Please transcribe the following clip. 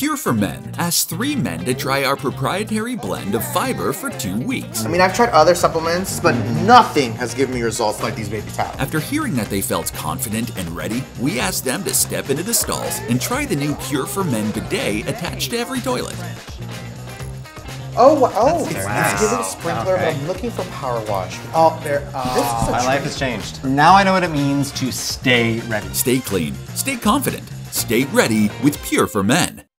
Pure for Men asked 3 men to try our proprietary blend of fiber for 2 weeks. I mean, I've tried other supplements, but nothing has given me results like these babies have. After hearing that they felt confident and ready, we asked them to step into the stalls and try the new Pure for Men bidet attached to every toilet. It's giving sprinkler, but I'm looking for power wash. My life has changed. Now I know what it means to stay ready. Stay clean, stay confident, stay ready with Pure for Men.